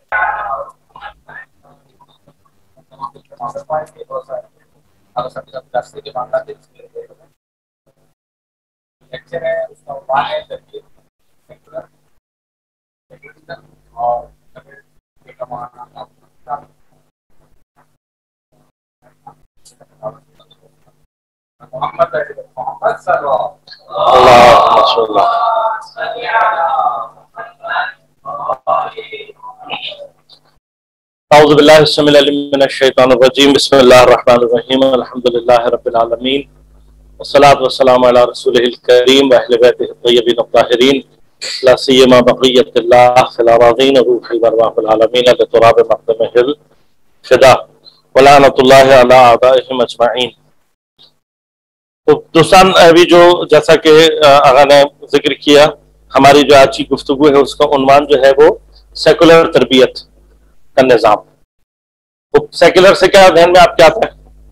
औज़ुबिल्लाहिमिनश्शैतानिर्रजीम बिस्मिल्लाहिर्रहमानिर्रहीम अल्हम्दुलिल्लाहि रब्बिल आलमीन वस्सलातु वस्सलामु अला रसूलिहिल करीम व अहलि बैतिहित तय्यबीन अत्ताहिरीन ला सिय्यमा बक़िय्यतुल्लाह फिल अराज़ीन रूहिल वरवाहुल आलमीन बितुराबि मक़दमिहिल फ़िदा व लानतुल्लाहि अला अअदाइहिम अजमईन। तो दोस्तान, अभी जो जैसा कि आगा ने जिक्र किया, हमारी जो आज की गुफ्तगू है उसका उन्वान जो है वो सेकुलर तरबियत का निज़ाम। तो सेकुलर से क्या ध्यान में आपके आता है?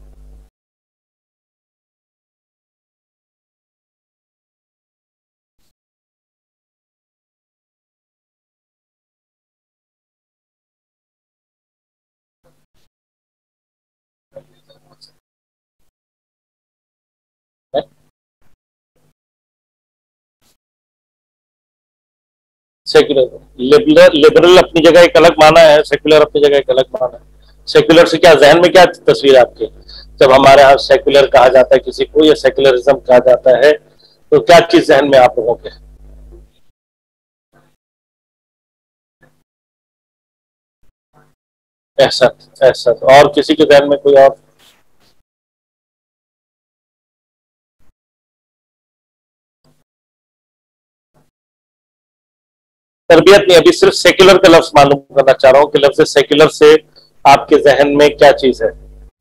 सेकुलर लिबरल अपनी जगह एक अलग माना है, सेकुलर अपनी जगह एक अलग माना है। सेकुलर से क्या जहन में क्या तस्वीर है आपकी? जब हमारे यहाँ सेकुलर कहा जाता है किसी को या सेकुलरिज्म कहा जाता है तो क्या चीज जहन में आप लोगों के? ऐसा ऐसा और किसी के जहन में कोई और? तरबियत नहीं, अभी सिर्फ सेकुलर का लफ्ज मालूम करना चाह रहा हूँ कि लफ्ज सेकुलर से आपके जहन में क्या चीज है?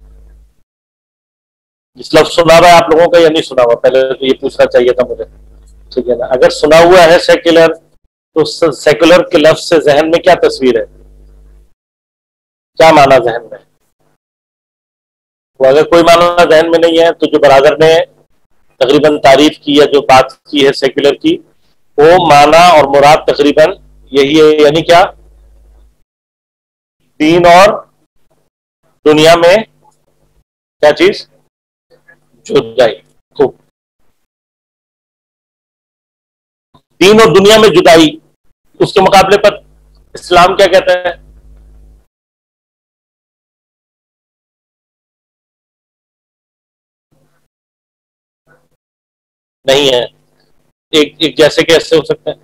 जिस लफ्ज सुना हुआ है आप लोगों का या नहीं सुना हुआ, पहले तो ये पूछना चाहिए था मुझे। ठीक है ना, अगर सुना हुआ है सेकुलर तो सेकुलर के लफ्ज से जहन में क्या तस्वीर है, क्या माना जहन में? तो अगर कोई माना जहन में नहीं है तो जो बरादर ने तकरीबन तारीफ की या जो बात की है सेकुलर की, वो माना और मुराद तकरीबन यही है, यानी क्या? दीन और दुनिया में क्या चीज? जुदाई। तो दीन और दुनिया में जुदाई, उसके मुकाबले पर इस्लाम क्या कहता है? नहीं है। एक एक जैसे कैसे हो सकते हैं?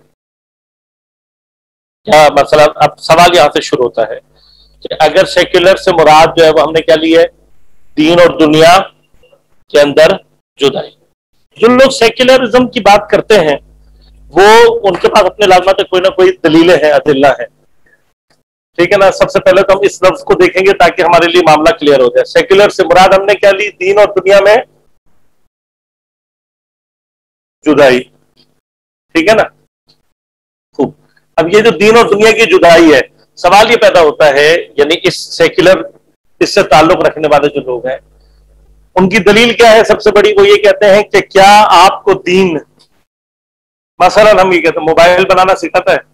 क्या मसला? अब सवाल यहां से शुरू होता है कि अगर सेक्युलर से मुराद जो है वो हमने क्या लिया है? दीन और दुनिया के अंदर जुदाई। जो लोग सेक्युलरिज्म की बात करते हैं वो उनके पास अपने लाजमा तक कोई ना कोई दलीलें हैं, अदिल्ला है। ठीक है ना, सबसे पहले तो हम इस लफ्ज को देखेंगे ताकि हमारे लिए मामला क्लियर हो जाए। सेक्युलर से मुराद हमने क्या ली? दीन और दुनिया में जुदाई। ठीक है ना, खूब। अब ये जो दीन और दुनिया की जुदाई है, सवाल ये पैदा होता है, यानी इस सेक्युलर इससे ताल्लुक रखने वाले जो लोग हैं उनकी दलील क्या है? सबसे बड़ी वो ये कहते हैं कि क्या आपको दीन, मसलन हम ये कहते हैं मोबाइल बनाना सिखाता है?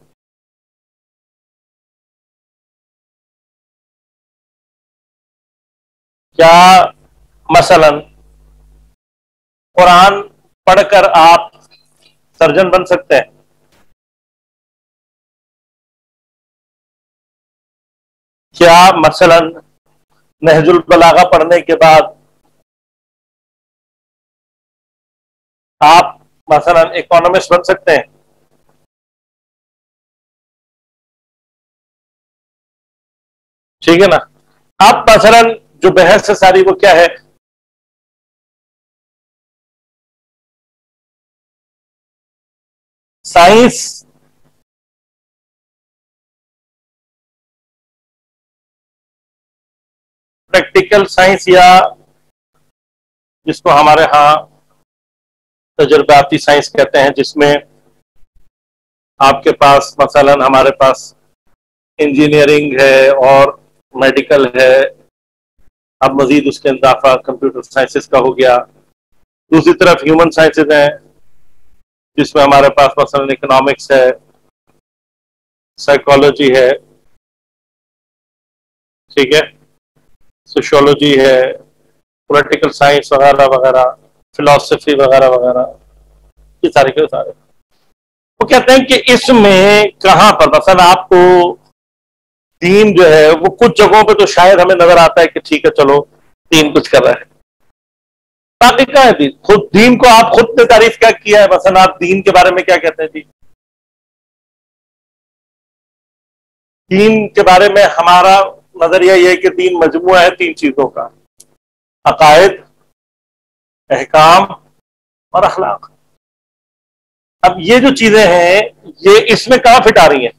क्या मसलन कुरान पढ़कर आप सर्जन बन सकते हैं? क्या मसलन नहजुल बलागा पढ़ने के बाद आप मसलन इकोनॉमिस्ट बन सकते हैं? ठीक है ना। आप मसलन जो बहस है सारी वो क्या है? साइंस, प्रैक्टिकल साइंस, या जिसको हमारे यहाँ तजुर्बाती साइंस कहते हैं, जिसमें आपके पास मसलन हमारे पास इंजीनियरिंग है और मेडिकल है, अब मजीद उसके इजाफा कंप्यूटर साइंसेस का हो गया। दूसरी तरफ ह्यूमन साइंसेज हैं जिसमें हमारे पास मसलन इकोनॉमिक्स है, साइकोलॉजी है, ठीक है, सोशियोलॉजी है, पॉलिटिकल साइंस वगैरह वगैरह, फिलॉसफी वगैरह वगैरह, ये सारे के सारे। वो कहते हैं कि इसमें कहां पर मसलन आपको दीन जो है वो कुछ जगहों पे तो शायद हमें नजर आता है कि ठीक है चलो दीन कुछ कर रहा है, बाकी क्या है दीन? खुद दीन को आप खुद ने तारीफ क्या किया है? मसलन आप दीन के बारे में क्या कहते हैं जी? दीन के बारे में हमारा नजरिया यह है कि दीन मजमुआ है तीन चीजों का, अकायद, अहकाम और अखलाक। अब ये जो चीजें हैं ये इसमें कहां फिट आ रही हैं?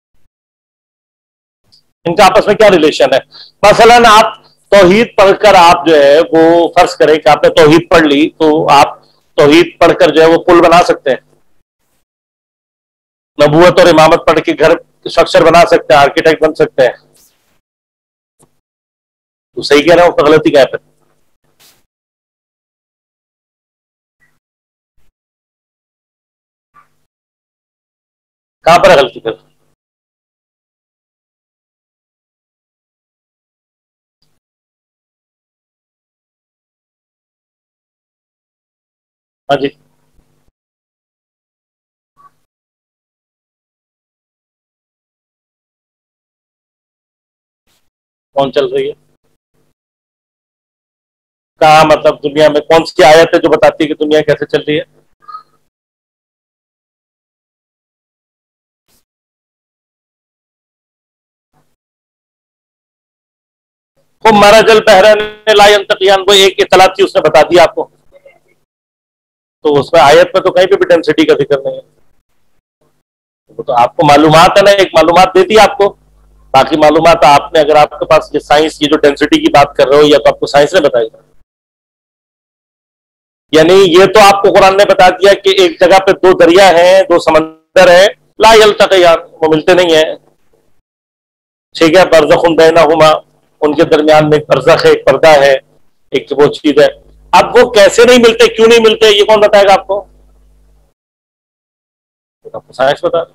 इनका आपस में क्या रिलेशन है? मसलन आप तौहीद पढ़कर आप जो है वो फर्ज करें कि आपने तौहीद पढ़ ली, तो आप तौहीद पढ़कर जो है वो पुल बना सकते हैं, नबूवत और इमामत पढ़ के घर स्ट्रक्चर बना सकते हैं, आर्किटेक्ट बन सकते हैं। तो सही कह रहे हो तो गलती क्या है फिर? कहां पर है गलती फिर? हाँ जी, कौन चल रही है? कहा मतलब दुनिया में कौन सी आयत है जो बताती है कि दुनिया कैसे चल रही है? वो मरजल बहरन ला यंतकियान, वो एक इतला थी उसने बता दिया आपको, तो उसमें आयत में तो कहीं पे भी डेंसिटी का जिक्र नहीं है। वो तो आपको मालूमात है ना, एक मालूमात दे दी आपको, बाकी मालूमात आपने, अगर आपके पास ये साइंस की जो डेंसिटी की बात कर रहे हो या तो आपको साइंस ने बताई, यानी ये तो आपको कुरान ने बता दिया कि एक जगह पे दो दरिया हैं, दो समंदर है, ला यल्तक़ियान, वो मिलते नहीं है, ठीक है, बरज़ख़ुन बैनहुमा, उनके दरमियान में एक बरज़ख है, एक पर्दा है, एक वो चीज है। अब वो कैसे नहीं मिलते, क्यों नहीं मिलते, ये कौन बताएगा आपको? तो आपको साइंस बता।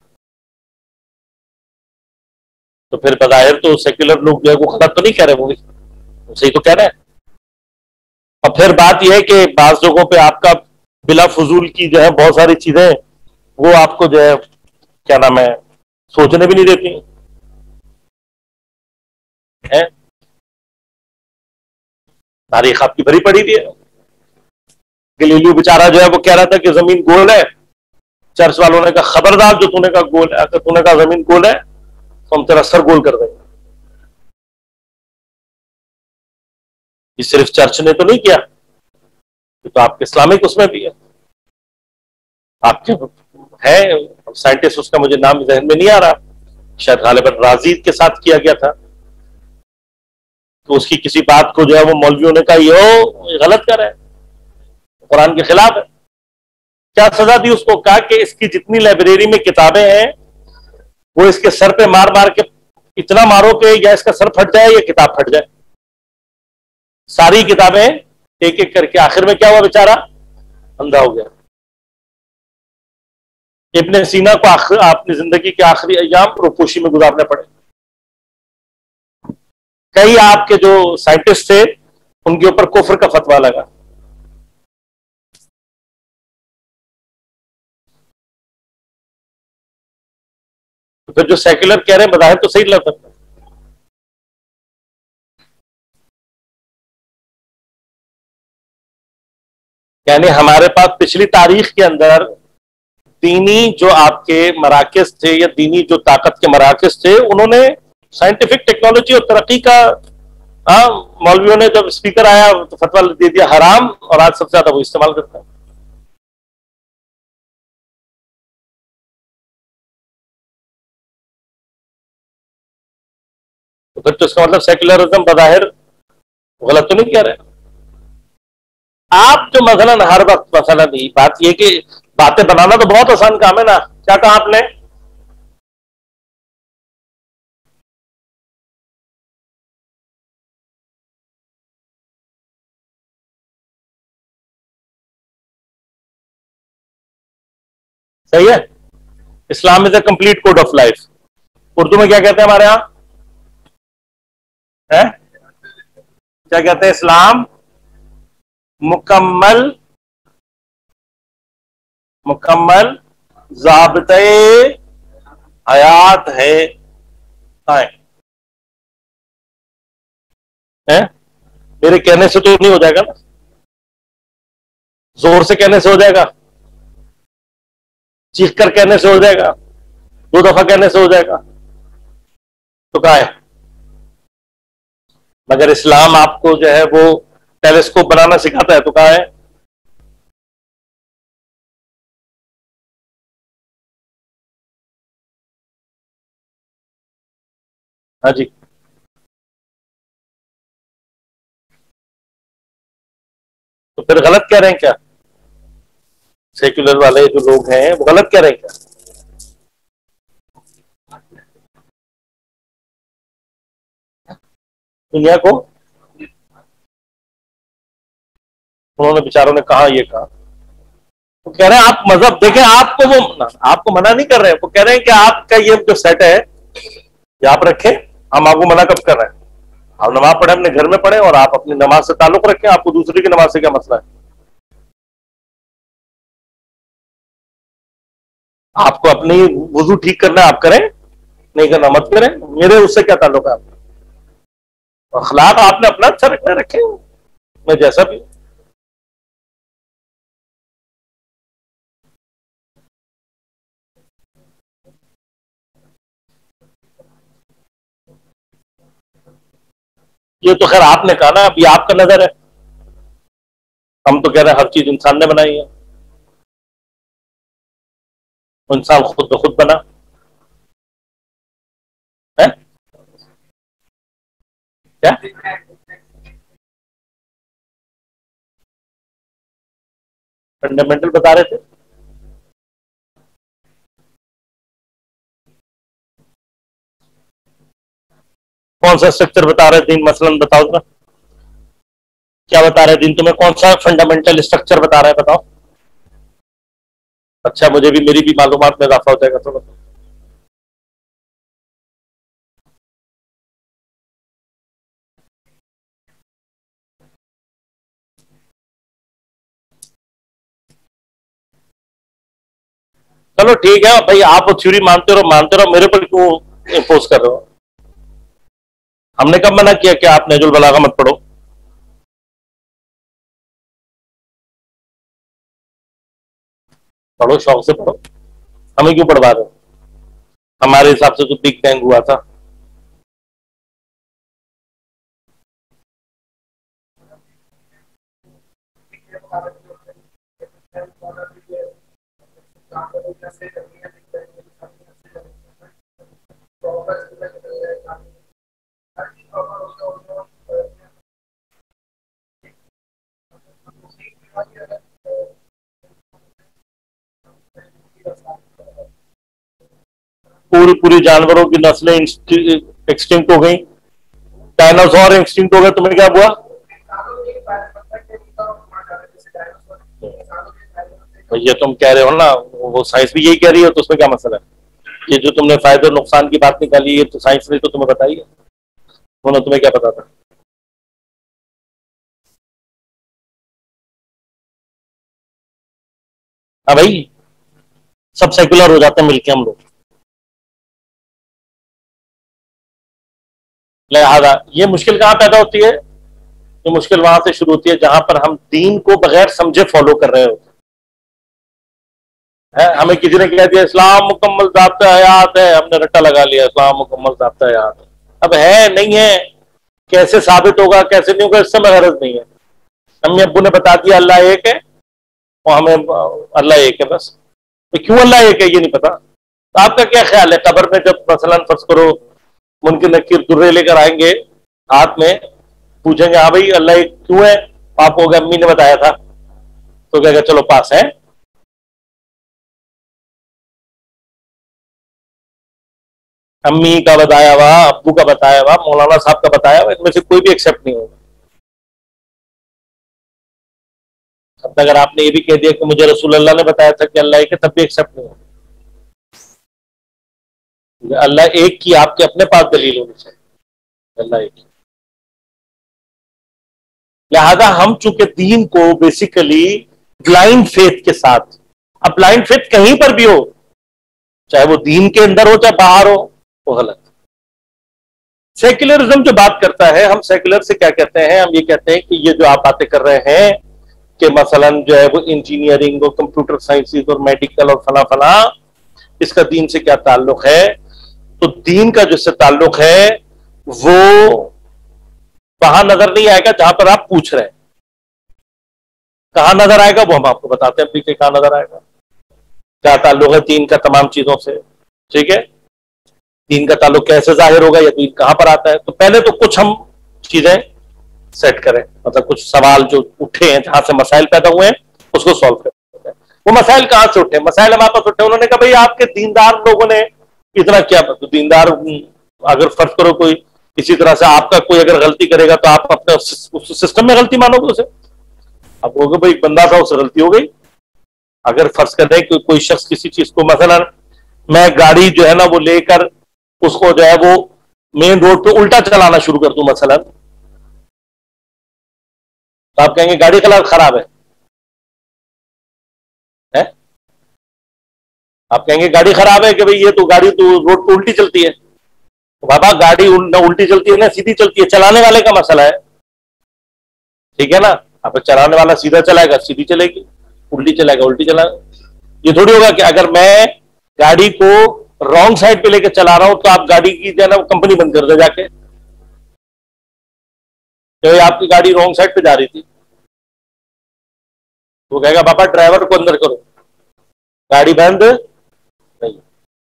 तो फिर बज़ाहिर तो सेक्युलर लोग जो है वो गलत तो नहीं कह रहे, वो सही तो कह रहे हैं। और फिर बात यह है कि बाज जगहों पे आपका बिला फजूल की जो है बहुत सारी चीजें वो आपको जो है क्या नाम है सोचने भी नहीं देती है। तारीख आपकी भरी पड़ी थी। गलीलियो बेचारा जो है वो कह रहा था कि जमीन गोल है, चर्च वालों ने कहा खबरदार जो तूने कहा गोल है, अगर तूने कहा जमीन गोल है तो हम तेरा सर गोल कर देंगे। ये सिर्फ चर्च ने तो नहीं किया, ये तो आपके इस्लामिक उसमें भी है, आपके है साइंटिस्ट, उसका मुझे नाम जहन में नहीं आ रहा, शायद गालिबन राजी के साथ किया गया था। तो उसकी किसी बात को जो है वो मौलवियों ने कहा ये गलत कर रहा है, कुरान के खिलाफ है। क्या सजा दी उसको? कहा कि इसकी जितनी लाइब्रेरी में किताबें हैं वो इसके सर पे मार मार के इतना मारो कि या इसका सर फट जाए या किताब फट जाए। सारी किताबें एक एक करके, आखिर में क्या हुआ, बेचारा अंधा हो गया। इब्ने सीना को अपनी जिंदगी के आखिरी अयाम रूपोशी में गुजारने पड़े। कई आपके जो साइंटिस्ट थे उनके ऊपर कुफर का फतवा लगा। तो फिर जो सेक्युलर कह रहे हैं बज़ाहिर तो सही लग सकता है। यानी हमारे पास पिछली तारीख के अंदर दीनी जो आपके मराकज थे या दीनी जो ताकत के मराकज थे उन्होंने साइंटिफिक टेक्नोलॉजी और तरक्की का, हाँ, मौलवियों ने जब स्पीकर आया तो फतवा दे दिया हराम, और आज सबसे ज्यादा वो इस्तेमाल करता है। तो फिर तो इसका मतलब सेक्युलरिज्म बज़ाहिर गलत तो नहीं कह रहे आप। जो मसलन हर वक्त मसलन ही बात यह कि बातें बनाना तो बहुत आसान काम है ना, क्या कहा आपने? सही है, Islam is a complete code of life. Urdu में क्या कहते हैं हमारे यहां? है? क्या कहते हैं? इस्लाम मुकम्मल मुकम्मल ज़ाब्ते हयात है। हैं? मेरे कहने से तो नहीं हो जाएगा ना, जोर से कहने से हो जाएगा, चीख कर कहने से हो जाएगा, दो दफा कहने से हो जाएगा, तो क्या है? मगर इस्लाम आपको जो है वो टेलीस्कोप बनाना सिखाता है, तो क्या है? हाँ जी। तो फिर गलत कह रहे हैं क्या? सेक्युलर वाले जो लोग हैं वो गलत कह रहे हैं क्या? दुनिया को उन्होंने बेचारों ने कहा, ये कहा, वो कह रहे हैं आप मजहब देखें, आपको वो आपको मना नहीं कर रहे हैं, वो कह रहे हैं कि आपका ये जो सेट है ये आप रखें, हम आपको मना कब कर रहे हैं? आप नमाज पढ़े अपने घर में पढ़े और आप अपनी नमाज से ताल्लुक रखें, आपको दूसरे की नमाज से क्या मसला है? आपको अपनी वुजू ठीक करना आप करें, नहीं करना मत करें, मेरे उससे क्या ताल्लुक है? आपका अखलाक आपने अपना अच्छा रखना, रखे मैं जैसा भी। ये तो खैर आपने कहा ना, अभी आपका नजर है, हम तो कह रहे हैं हर चीज इंसान ने बनाई है, इंसान खुद ब खुद बना है। क्या फंडामेंटल बता रहे थे? कौन सा स्ट्रक्चर बता रहे दिन, मसलन बताओ जरा, क्या बता रहे दिन तुम्हें, कौन सा फंडामेंटल स्ट्रक्चर बता रहे हैं, बताओ। अच्छा, मुझे भी, मेरी भी मालूमात में इजाफा हो जाएगा थोड़ा। चलो ठीक है भाई, आप वो थ्योरी मानते रहो, मेरे पर क्यों इम्पोज कर रहे हो? हमने कब मना किया कि आप नहजुल बलागा मत पढ़ो? पढ़ो, शौक से पढ़ो, हमें क्यों पढ़वा रहे हो? हमारे हिसाब से तो बिग बैंग हुआ था। पूरी पूरी जानवरों की नस्लें एक्सटिंक्ट हो गई, डायनासोर एक्सटिंक्ट हो गए, तुम्हें क्या हुआ? तो ये तुम कह रहे हो ना, वो साइंस भी यही कह रही है, तो उसमें क्या मसला है? ये जो तुमने फायदे और नुकसान की बात निकाली, ये तो साइंस ने तो तुम्हें बताई है, उन्होंने तुम्हें क्या पता था? हाँ भाई, सब सेकुलर हो जाते हैं मिलके हम लोग। लिहाजा ये मुश्किल कहाँ पैदा होती है? ये मुश्किल वहां से शुरू होती है जहां पर हम दीन को बगैर समझे फॉलो कर रहे होते हैं। हमें किसी ने कह दिया इस्लाम मुकम्मल ज़ाब्ता हयात है, हमने रट्टा लगा लिया, इस्लाम मुकम्मल ज़ाब्ता हयात है। अब है नहीं है, कैसे साबित होगा, कैसे नहीं होगा, इससे हमें गरज नहीं है। अम्मी अब्बू ने बता दिया अल्लाह एक है, और हमें अल्लाह एक है बस। तो क्यों अल्लाह एक है ये नहीं पता। तो आपका क्या ख्याल है, कब्र में जब मसलन फर्ज करो मुनकिर नकीर दुर्रे लेकर आएंगे हाथ में, पूछेंगे हाँ भाई अल्लाह एक क्यों है, आपको अम्मी ने बताया था, तो कहेगा चलो पास है। अम्मी का बताया हुआ, अब्बू का बताया हुआ, मौलाना साहब का बताया हुआ, इनमें से कोई भी एक्सेप्ट नहीं होगा। अब अगर आपने ये भी कह दिया कि मुझे रसूल अल्लाह ने बताया था कि अल्लाह एक है, तब भी एक्सेप्ट नहीं होगा। अल्लाह एक की आपके अपने पास दलील होनी चाहिए, अल्लाह एक। लिहाजा हम चूंकि दीन को बेसिकली ब्लाइंड फेथ के साथ, अब ब्लाइंड फेथ कहीं पर भी हो, चाहे वो दीन के अंदर हो चाहे बाहर हो, वो गलत। सेक्युलरिज्म जो बात करता है, हम सेक्युलर से क्या कहते हैं, हम ये कहते हैं कि ये जो आप बातें कर रहे हैं कि मसलन जो है वो इंजीनियरिंग और कंप्यूटर साइंसेज और मेडिकल और फला फला, इसका दीन से क्या ताल्लुक है? तो दीन का जिससे ताल्लुक है वो वहां नजर नहीं आएगा जहां पर आप पूछ रहे हैं। कहां नजर आएगा वो हम आपको बताते हैं अभी कि कहां नजर आएगा, क्या ताल्लुक है दीन का तमाम चीजों से। ठीक है, दीन का ताल्लुक कैसे जाहिर होगा या दीन कहां पर आता है? तो पहले तो कुछ हम चीजें सेट करें, मतलब कुछ सवाल जो उठे हैं, जहां से मसाइल पैदा हुए हैं उसको सॉल्व करते हैं। वो मसाइल कहां से उठे? मसाइल हमारे पास उठे, उन्होंने कहा भाई आपके दीनदार लोगों ने इतना क्या, तो दीनदार अगर फर्ज करो कोई किसी तरह से आपका कोई अगर गलती करेगा तो आप अपने उस सिस्टम में गलती मानोगे उसे? आप कहोगे भाई बंदा था उससे गलती हो गई। अगर फर्ज करें कि कोई शख्स किसी चीज को, मसलन मैं गाड़ी जो है ना वो लेकर उसको जो है वो मेन रोड पे उल्टा चलाना शुरू कर दूं मसलन, तो आप कहेंगे गाड़ी खराब है? आप कहेंगे गाड़ी खराब है कि भाई ये तो गाड़ी तो रोड पे उल्टी चलती है। तो बाबा गाड़ी ना उल्टी चलती है ना सीधी चलती है, चलाने वाले का मसला है। ठीक है ना, अब चलाने वाला सीधा चलाएगा सीधी चलेगी, उल्टी चलाएगा उल्टी चलाएगा। ये थोड़ी होगा कि अगर मैं गाड़ी को रॉन्ग साइड पे लेके चला रहा हूं तो आप गाड़ी की जो है ना कंपनी बंद कर दे जाके, तो आपकी गाड़ी रॉन्ग साइड पे जा रही थी। वो कहेगा पापा ड्राइवर को अंदर करो, गाड़ी बंद नहीं।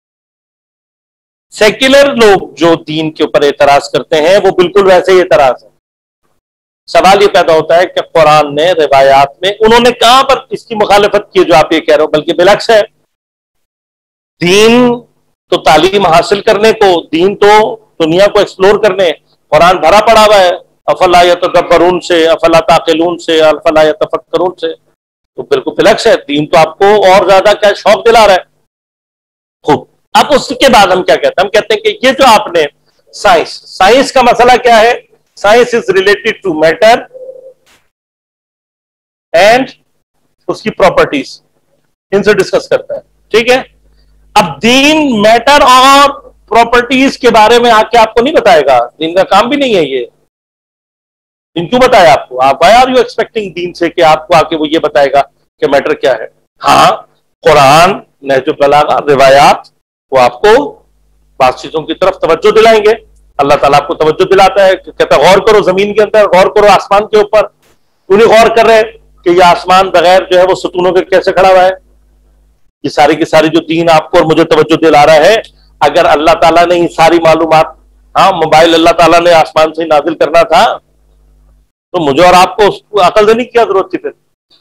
सेक्युलर लोग जो दीन के ऊपर एतराज करते हैं वो बिल्कुल वैसे ही एतराज है। सवाल ये पैदा होता है कि कुरान ने, रिवायात में उन्होंने कहां पर इसकी मुखालिफत की जो आप ये कह रहे हो, बल्कि बिलक्स है। दीन तो तालीम हासिल करने को, दीन तो दुनिया को एक्सप्लोर करने, कुरान भरा पड़ा हुआ है अफला यतदब्बरून से, अफला ताक़िलून से, अफला यतफक्करून से। तो बिल्कुल बिलक्स है, दीन तो आपको और ज्यादा क्या शौक दिला रहा है। खूब, अब उसके बाद हम क्या कहते हैं, हम कहते हैं कि ये जो आपने साइंस का मसला क्या है? Science is related to matter and उसकी प्रॉपर्टीज, इनसे डिस्कस करता है। ठीक है, अब दीन मैटर और प्रॉपर्टीज के बारे में आके आपको नहीं बताएगा, दीन का काम भी नहीं है ये। दीन क्यों बताया आपको? आप वाई आर यू एक्सपेक्टिंग दीन से कि आपको आके वो ये बताएगा कि मैटर क्या है? हाँ, कुरान, नहजुल बलागा, रिवायात वो आपको बात चीजों की तरफ तवज्जो दिलाएंगे। अल्लाह ताला आपको तवज्जो दिलाता है, कहता है गौर करो जमीन के अंदर, गौर करो आसमान के ऊपर। क्यों नहीं गौर कर रहे कि ये आसमान बगैर जो है वो सुतूनों के कैसे खड़ा हुआ है? ये सारी की सारी जो दीन आपको और मुझे तवज्जो दिला रहा है, अगर अल्लाह ताला ने ये सारी मालूमात, हाँ मोबाइल अल्लाह ताला ने आसमान से नाजिल करना था तो मुझे और आपको उसको अकल देने की क्या जरूरत थी? फिर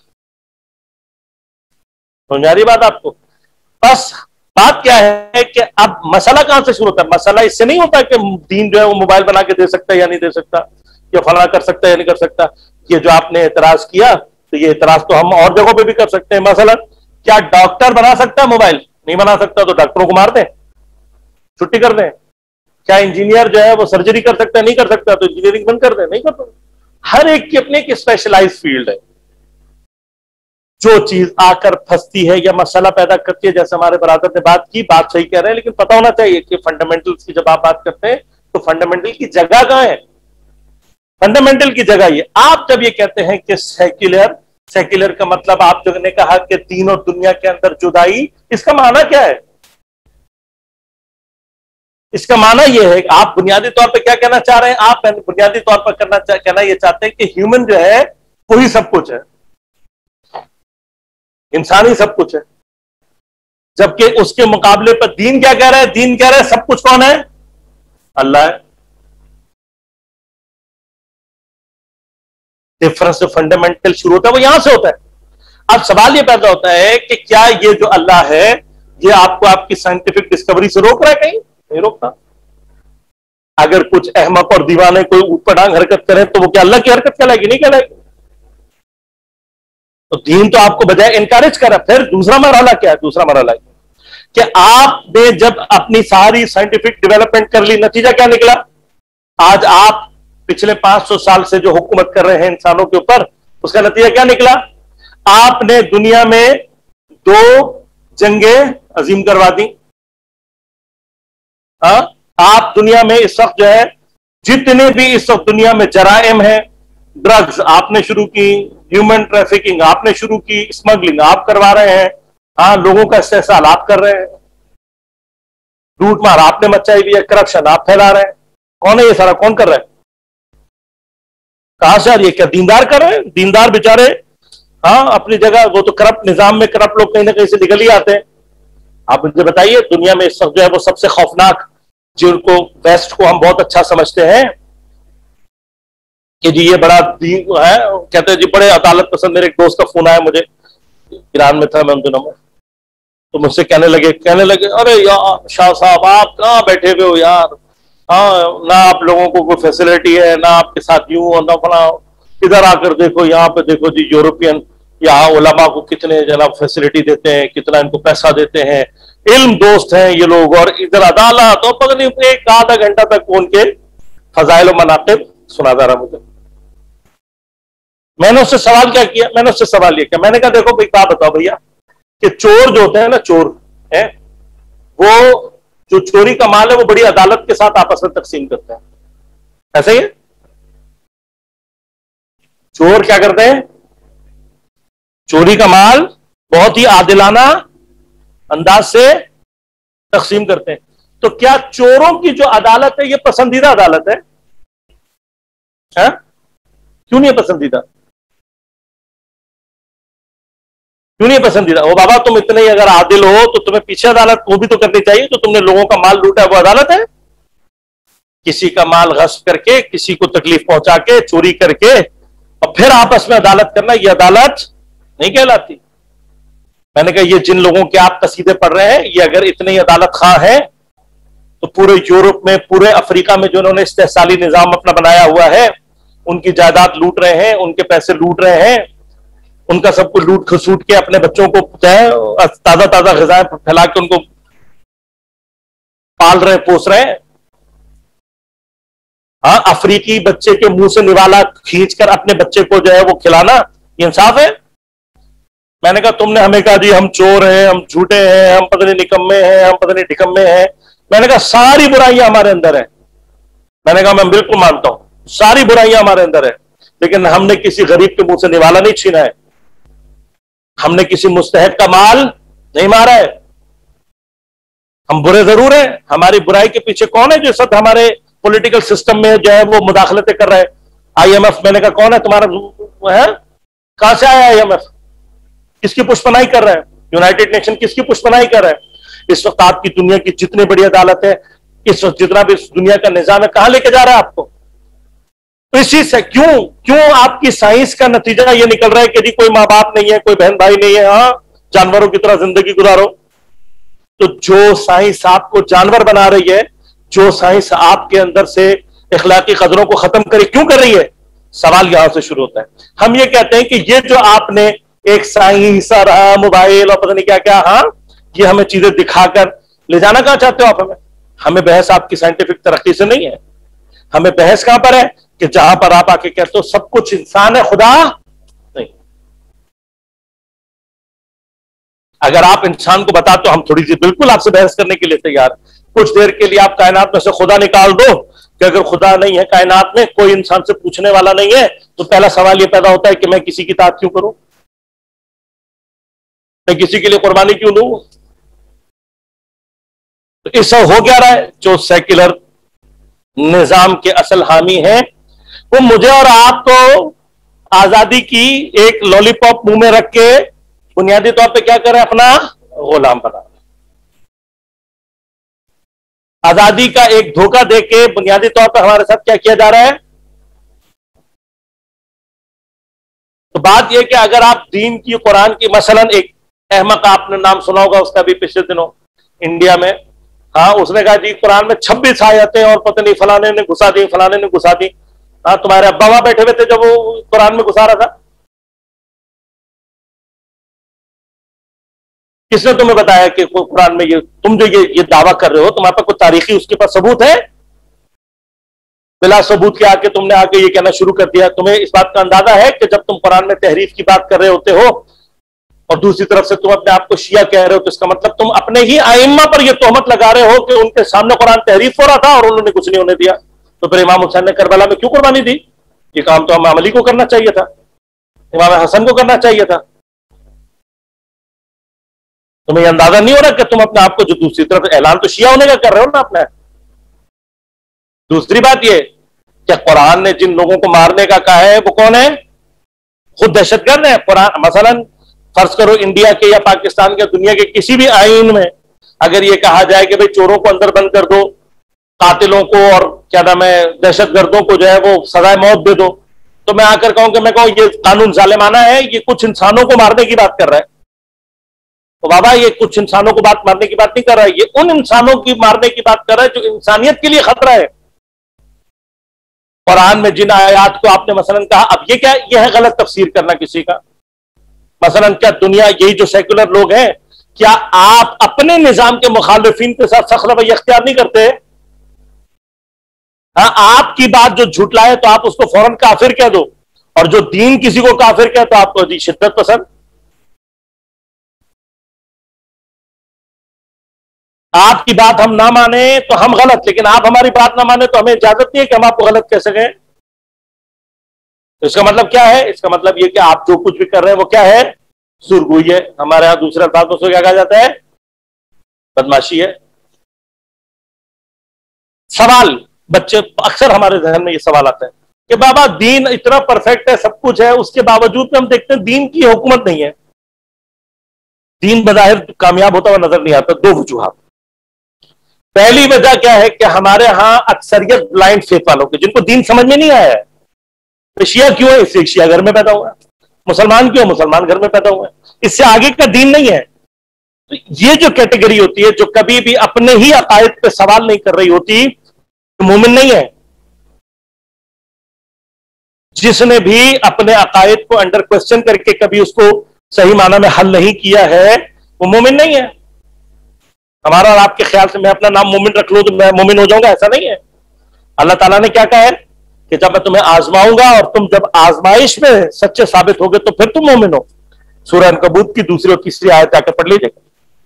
समझ आ रही बात आपको? बस बात क्या है कि अब मसला कहां से शुरू होता है? मसला इससे नहीं होता कि दीन जो है वो मोबाइल बना के दे सकता है या नहीं दे सकता, या फलाना कर सकता है या नहीं कर सकता। ये जो आपने एतराज किया, तो ये एतराज तो हम और जगहों पे भी कर सकते हैं। मसलन क्या डॉक्टर बना सकता है मोबाइल? नहीं बना सकता, तो डॉक्टरों को मार दें, छुट्टी कर दें। क्या इंजीनियर जो है वो सर्जरी कर सकता है? नहीं कर सकता, तो इंजीनियरिंग बंद कर दें, नहीं कर सकता। हर एक की अपनी एक स्पेशलाइज फील्ड है। जो चीज आकर फंसती है या मसला पैदा करती है, जैसे हमारे बरादर ने बात की, बात सही कह रहे हैं, लेकिन पता होना चाहिए कि फंडामेंटल्स की जब आप बात करते हैं तो फंडामेंटल की जगह कहां है? फंडामेंटल की जगह ये, आप जब ये कहते हैं कि सेक्युलर का मतलब आप जो ने कहा कि दीन और दुनिया के अंदर जुदाई, इसका माना क्या है? इसका माना यह है कि आप बुनियादी तौर पर क्या कहना चाह रहे हैं? आप बुनियादी तौर पर कहना यह चाहते हैं कि ह्यूमन जो है वही सब कुछ है, इंसान ही सब कुछ है, जबकि उसके मुकाबले पर दीन क्या कह रहा है? दीन कह रहा है सब कुछ कौन है? अल्लाह है। डिफरेंस जो फंडामेंटल शुरू होता है वो यहां से होता है। अब सवाल ये पैदा होता है कि क्या ये जो अल्लाह है ये आपको आपकी साइंटिफिक डिस्कवरी से रोक रहा है? कहीं नहीं रोकता। अगर कुछ अहमक और दीवाने कोई ऊपरडांग हरकत करें तो वो क्या अल्लाह की हरकत कहलाएगी? नहीं कहलाएगी। तो दीन तो आपको बजाय इनकरेज कर रहा है। फिर दूसरा मरहला क्या है? दूसरा मरहला कि आपने जब अपनी सारी साइंटिफिक डेवलपमेंट कर ली, नतीजा क्या निकला? आज आप पिछले 500 साल से जो हुकूमत कर रहे हैं इंसानों के ऊपर, उसका नतीजा क्या निकला? आपने दुनिया में 2 जंगें अजीम करवा दी। आप दुनिया में इस वक्त जो है, जितने भी इस वक्त दुनिया में जराइम है, ड्रग्स आपने शुरू की, ह्यूमन ट्रैफिकिंग आपने शुरू की, स्मगलिंग आप करवा रहे हैं, लोगों का इस्तेसाल आप कर रहे हैं, लूटमार आपने मचाई हुई है, करप्शन आप फैला रहे हैं। कौन है ये सारा? कौन कर रहा है? कहां से आ रही है? क्या दीनदार कर रहे हैं? दीनदार बेचारे अपनी जगह, वो तो करप्ट निजाम में करप्ट लोग कहीं ना कहीं से निकल ही आते हैं। आप मुझे बताइए, दुनिया में इस वक्त जो है वो सबसे खौफनाक, जिनको वेस्ट को हम बहुत अच्छा समझते हैं कि जी ये बड़ा है, कहते हैं जी बड़े अदालत पसंद। मेरे एक दोस्त का फोन आया मुझे, ईरान में था मैं उन दिनों में, तो मुझसे कहने लगे अरे यार शाह साहब आप कहाँ बैठे हुए हो यार, ना आप लोगों को कोई फैसिलिटी है, ना आपके साथ यूं और ना फला, इधर आकर देखो, यहाँ पे देखो जी यूरोपियन यहाँ उलमा को कितने जनाब फैसिलिटी देते हैं, कितना इनको पैसा देते हैं, इल्म दोस्त हैं ये लोग, और इधर अदालत, तो पता नहीं एक आधा घंटा तक उनके फजाइल मनाकिब सुनाता रहा मुझे। मैंने उससे सवाल क्या किया? मैंने उससे सवाल ये किया, मैंने कहा देखो भाई, क्या बताओ भैया कि चोर जो होते हैं ना, चोर है वो जो चोरी का माल है वो बड़ी अदालत के साथ आपस में तकसीम करते हैं, ऐसा ही है? चोर क्या करते हैं? चोरी का माल बहुत ही आदिलाना अंदाज से तकसीम करते हैं। तो क्या चोरों की जो अदालत है ये पसंदीदा अदालत है? क्यों नहीं है पसंदीदा? क्यों नहीं पसंदीदा? ओ बाबा, तुम इतने ही अगर आदिल हो तो तुम्हें पीछे अदालत वो भी तो करनी चाहिए। जो तुमने लोगों का माल लूटा है वो अदालत है? किसी का माल गश्त करके, किसी को तकलीफ पहुंचा के, चोरी करके और फिर आपस में अदालत करना, ये अदालत नहीं कहलाती। मैंने कहा ये जिन लोगों के आप कसीदे पढ़ रहे हैं, ये अगर इतने ही अदालत खां हैं तो पूरे यूरोप में, पूरे अफ्रीका में जो उन्होंने इस्तेसाली निजाम अपना बनाया हुआ है, उनकी जायदाद लूट रहे हैं, उनके पैसे लूट रहे हैं, उनका सबको लूट खसूट के अपने बच्चों को ताजा ताजा ग़िज़ाएं फैला के उनको पाल रहे, पोस रहे हैं। अफ्रीकी बच्चे के मुंह से निवाला खींचकर अपने बच्चे को जो है वो खिलाना, ये इंसाफ है? मैंने कहा तुमने हमें कहा जी हम चोर हैं, हम झूठे हैं, हम पता नहीं निकम्मे हैं, हम पता नहीं निकम्मे हैं। मैंने कहा सारी बुराइयां हमारे अंदर है। मैंने कहा मैं बिल्कुल मानता हूं, सारी बुराइयां हमारे अंदर है, लेकिन हमने किसी गरीब के मुंह से निवाला नहीं छीना है, हमने किसी मुस्तहक का माल नहीं मारा है। हम बुरे जरूर हैं, हमारी बुराई के पीछे कौन है जो सब हमारे पॉलिटिकल सिस्टम में जो है वो मुदाखलतें कर रहा है? IMF, मैंने कहा कौन है तुम्हारा है? कहां से आया IMF? किसकी पुष्पनाई कर रहा है? यूनाइटेड नेशन किसकी पुष्पनाई कर रहा है? इस वक्त आपकी दुनिया की जितनी बड़ी अदालत है, इस वक्त जितना भी दुनिया का निजाम है, कहां लेके जा रहा है आपको? तो इसी से क्यों आपकी साइंस का नतीजा ये निकल रहा है कि जी कोई मां बाप नहीं है, कोई बहन भाई नहीं है, जानवरों की तरह जिंदगी गुजारो। तो जो साइंस आपको जानवर बना रही है, जो साइंस आपके अंदर से इखलाकी कदरों को खत्म करे, क्यों कर रही है? सवाल यहां से शुरू होता है। हम ये कहते हैं कि ये जो आपने एक साइंस और मोबाइल और पता नहीं क्या क्या, ये हमें चीजें दिखाकर ले जाना कहां चाहते हो आप? हमें बहस आपकी साइंटिफिक तरक्की से नहीं है। हमें बहस कहां पर है कि जहां पर आप आके कहते हो सब कुछ इंसान है, खुदा नहीं। अगर आप इंसान को बताते हो, हम थोड़ी सी बिल्कुल आपसे बहस करने के लिए तैयार। कुछ देर के लिए आप कायनात में से खुदा निकाल दो कि अगर खुदा नहीं है कायनात में, कोई इंसान से पूछने वाला नहीं है, तो पहला सवाल यह पैदा होता है कि मैं किसी की इताअत क्यों करूं? मैं किसी के लिए कुर्बानी क्यों दूं? तो इससे हो क्या रहा है? जो सेक्युलर निजाम के असल हामी हैं, वो मुझे और आपको आजादी की एक लॉलीपॉप मुंह में रख के बुनियादी तौर पे क्या कर रहे हैं? अपना गुलाम बना। आजादी का एक धोखा देके बुनियादी तौर पर हमारे साथ क्या किया जा रहा है? तो बात यह कि अगर आप दीन की, कुरान की, मसलन एक अहमक आपने नाम सुना होगा, उसका भी पिछले दिनों इंडिया में, उसने कहा जी कुरान में 26 आयतें और पता नहीं फलाने ने घुसा दी, फलाने ने घुसा दी। तुम्हारे अब्बा वहां बैठे हुए थे जब वो कुरान में घुसा रहा था? किसने तुम्हें बताया कि कुरान में ये तुम जो ये दावा कर रहे हो, तुम्हारे पास कोई तारीखी उसके पास सबूत है? बिला सबूत के आके तुमने आके ये कहना शुरू कर दिया। तुम्हें इस बात का अंदाजा है कि जब तुम कुरान में तहरीफ की बात कर रहे होते हो और दूसरी तरफ से तुम अपने आप को शिया कह रहे हो, तो इसका मतलब तुम अपने ही आइम्मा पर यह तोहमत लगा रहे हो कि उनके सामने कुरान तहरीफ हो रहा था और उन्होंने कुछ नहीं होने दिया। तो फिर इमाम हुसैन ने करबला में क्यों कुर्बानी दी? ये काम तो इमाम अली को करना चाहिए था, इमाम हसन को करना चाहिए था। तुम्हें यह अंदाजा नहीं हो रहा कि तुम अपने आप को, जो दूसरी तरफ ऐलान तो शिया होने का कर रहे हो ना अपना। दूसरी बात यह कि कुरान ने जिन लोगों को मारने का कहा है वो कौन है? खुद दहशतगर्द है। कुरान मसलन फर्ज करो इंडिया के या पाकिस्तान के, दुनिया के किसी भी आईन में अगर यह कहा जाए कि भाई चोरों को अंदर बंद कर दो, कातिलों को और क्या नाम है दहशतगर्दों को जो है वो सजाए मौत दे दो, तो मैं आकर कहूं कि मैं कहूं ये कानून जालिमाना है, ये कुछ इंसानों को मारने की बात कर रहा है। तो बाबा ये कुछ इंसानों को बात मारने की बात नहीं कर रहा है, ये उन इंसानों की मारने की बात कर रहा है जो इंसानियत के लिए खतरा है। कुरान में जिन आयात को आपने मसलन कहा, अब ये क्या, यह है गलत तफसीर करना किसी का। मसलन क्या दुनिया, यही जो सेकुलर लोग हैं, क्या आप अपने निजाम के मुखालिफिन के साथ सख्त रवैया इख्तियार नहीं करते? हाँ, आपकी बात जो झुटलाए तो आप उसको फौरन काफिर कह दो, और जो दीन किसी को काफिर कहे तो आपको दी शिद्दत पसंद। आपकी बात हम ना माने तो हम गलत, लेकिन आप हमारी बात ना माने तो हमें इजाजत नहीं है कि हम आपको गलत कह सकें। तो इसका मतलब क्या है? इसका मतलब यह कि आप जो कुछ भी कर रहे हैं वो क्या है? सुरगुई है। हमारे यहां दूसरे अल्फाज में क्या कहा जाता है? बदमाशी है। सवाल बच्चे अक्सर हमारे जहन में ये सवाल आता है कि बाबा दीन इतना परफेक्ट है, सब कुछ है, उसके बावजूद में हम देखते हैं दीन की हुकूमत नहीं है, दीन बज़ाहिर कामयाब होता हुआ नजर नहीं आता। दो वजूहात। पहली वजह क्या है कि हमारे यहां अक्सरियत ब्लाइंड फेथ वालों के, जिनको दीन समझ में नहीं आया है। तो शिया क्यों है? इससे शिया घर में पैदा हुआ है। मुसलमान क्यों? मुसलमान घर में पैदा हुआ है। इससे आगे का दीन नहीं है। तो ये जो कैटेगरी होती है जो कभी भी अपने ही अकायद पे सवाल नहीं कर रही होती, तो मोमिन नहीं है। जिसने भी अपने अकायद को अंडर क्वेश्चन करके कभी उसको सही माना में हल नहीं किया है, वो मोमिन नहीं है। हमारा और आपके ख्याल से मैं अपना नाम मोमिन रख लूं तो मैं मोमिन हो जाऊंगा, ऐसा नहीं है। अल्लाह ताला ने क्या कहा है कि जब मैं तुम्हें आजमाऊंगा और तुम जब आजमाइश में सच्चे साबित होगे तो फिर तुम मोमिन हो। सूरह अनकबूत की दूसरी और तीसरी आयत जाकर पढ़ लीजिएगा।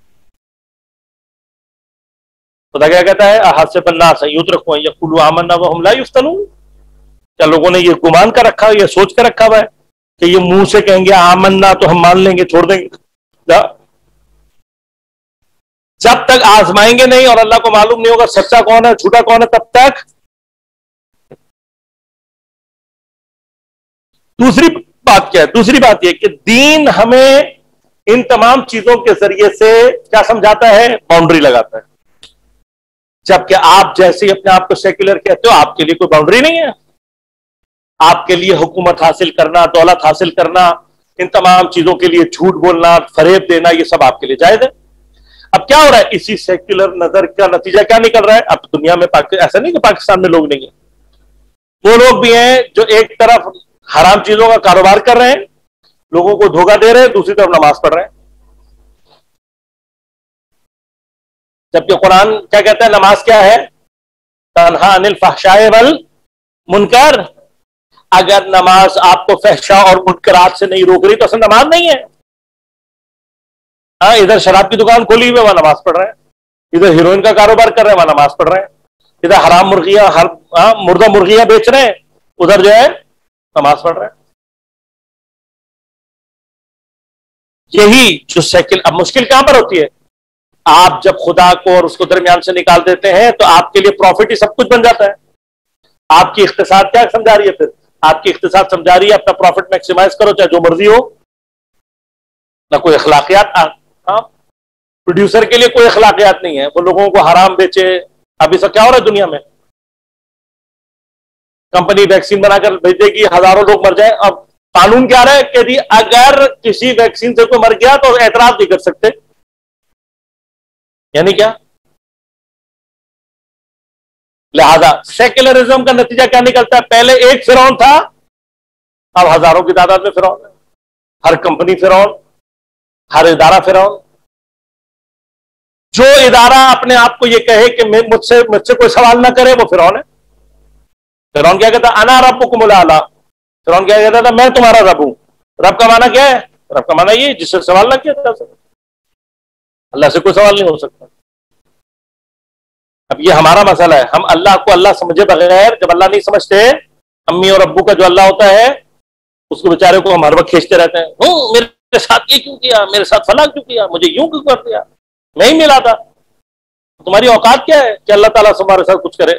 खुदा क्या कहता है? अहसिबन्नास युत्रकू अन यक़ूलू आमन्ना वहुम ला युफ्तनून। क्या लोगों ने ये गुमान कर रखा है, ये सोच कर रखा हुआ है कि ये मुंह से कहेंगे आमन्ना तो हम मान लेंगे, छोड़ देंगे? जब तक आजमाएंगे नहीं और अल्लाह को मालूम नहीं होगा सच्चा कौन है झूठा कौन है, तब तक। दूसरी बात क्या है? दूसरी बात यह कि दीन हमें इन तमाम चीजों के जरिए से क्या समझाता है? बाउंड्री लगाता है। जबकि आप जैसे ही अपने आप को सेक्युलर कहते हो, आपके लिए कोई बाउंड्री नहीं है। आपके लिए हुकूमत हासिल करना, दौलत हासिल करना, इन तमाम चीजों के लिए झूठ बोलना, फरेब देना, ये सब आपके लिए जायज है। अब क्या हो रहा है? इसी सेक्युलर नजर का नतीजा क्या निकल रहा है? अब दुनिया में ऐसा नहीं कि पाकिस्तान में लोग नहीं है, वो लोग भी हैं जो एक तरफ हराम चीजों का कारोबार कर रहे हैं, लोगों को धोखा दे रहे हैं, दूसरी तरफ नमाज पढ़ रहे हैं। जबकि कुरान क्या कहता है? नमाज क्या है? तन्हा अनिल फहशाए वल मुनकर। अगर नमाज आपको फहशा और मुनकरात से नहीं रोक रही तो असल नमाज नहीं है। हाँ, इधर शराब की दुकान खोली हुई है, वहां नमाज पढ़ रहे हैं। इधर हीरोइन का कारोबार कर रहे हैं, वहां नमाज पढ़ रहे हैं। इधर हराम मुर्गियां, मुर्दा मुर्गियां बेच रहे हैं, उधर जो है नमाज पढ़ रहे हैं। यही जो साइकिल, अब मुश्किल कहां पर होती है? आप जब खुदा को और उसको दरमियान से निकाल देते हैं तो आपके लिए प्रॉफिट ही सब कुछ बन जाता है। आपकी इख्तिसाद क्या समझा रही है? फिर आपकी इख्तिसाद समझा रही है अपना प्रॉफिट मैक्सिमाइज करो, चाहे जो मर्जी हो। ना कोई अखलाकियात। प्रोड्यूसर के लिए कोई अखलाकियात नहीं है, वो लोगों को हराम बेचे। अभी सब क्या हो रहा है दुनिया में? कंपनी वैक्सीन बनाकर भेज देगी, हजारों लोग मर जाए। अब कानून क्या रहा है कि अगर किसी वैक्सीन से कोई मर गया तो एतराज नहीं कर सकते, यानी क्या? लिहाजा सेक्युलरिज्म का नतीजा क्या निकलता है? पहले एक फिरौन था, अब हजारों की तादाद में फिरौन है। हर कंपनी फिरौन, हर इदारा फिरौन। जो इदारा अपने आप को यह कहे कि मुझसे कोई सवाल ना करे, वो फिरौन है। फिरौन क्या कहता, अना रब्बुकुमुल आला। फिरौन क्या कहता था, मैं तुम्हारा रब हूं। रब का माना क्या है? रब का माना ये जिससे सवाल ना किया जा सके। अल्लाह से कोई सवाल नहीं हो सकता। अब ये हमारा मसला है, हम अल्लाह को अल्लाह समझे बगैर, जब अल्लाह नहीं समझते, अम्मी और अब्बू का जो अल्लाह होता है उसको बेचारे को हम हर वक्त खींचते रहते हैं। मेरे साथ ये क्यों किया, मेरे साथ फला क्यों किया, मुझे यूं क्यों कर दिया, नहीं मिला था। तुम्हारी औकात क्या है कि अल्लाह ताला से हमारे साथ कुछ करे?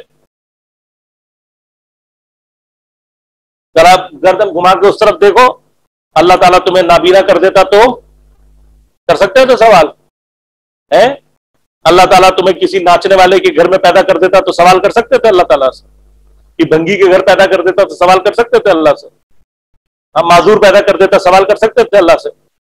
जरा आप गर्दन घुमा के उस तरफ देखो, अल्लाह ताला तुम्हें नाबीना कर देता तो कर सकते हो तो सवाल है? अल्लाह ताला तुम्हें किसी नाचने वाले के घर में पैदा कर देता तो सवाल कर सकते थे अल्लाह ताला से? कि भंगी के घर पैदा कर देता तो सवाल कर सकते थे अल्लाह से? हम माजूर पैदा कर देता सवाल कर सकते थे अल्लाह से?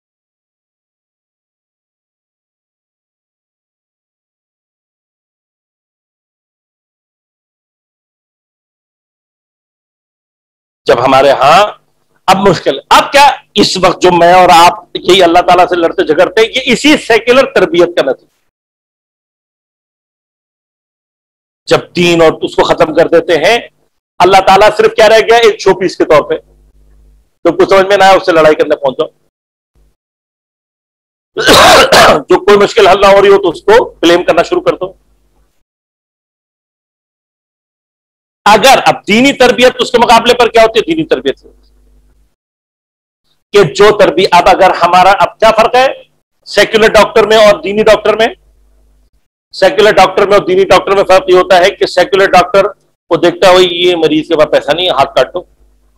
जब हमारे यहां अब मुश्किल है, अब क्या इस वक्त जो मैं और आप यही अल्लाह ताला से लड़ते झगड़ते, ये इसी सेक्युलर तरबियत का नतीजा। जब दीन और उसको खत्म कर देते हैं, अल्लाह ताला सिर्फ क्या रह गया, एक शो पीस के तौर पे। तो कुछ समझ में ना आया उससे लड़ाई करने पहुंचो। जो कोई मुश्किल हल ना हो रही हो तो उसको ब्लेम करना शुरू कर दो। अगर अब दीनी तरबियत उसके मुकाबले पर क्या होती है? दीनी तरबियत कि जो तरबियत, अब अगर हमारा, अब क्या फर्क है सेक्युलर डॉक्टर में और दीनी डॉक्टर में? सेक्युलर डॉक्टर में और दीनी डॉक्टर में फर्क ये होता है कि सेक्युलर डॉक्टर वो देखता है ये मरीज के पास पैसा नहीं है, हाथ काट दो।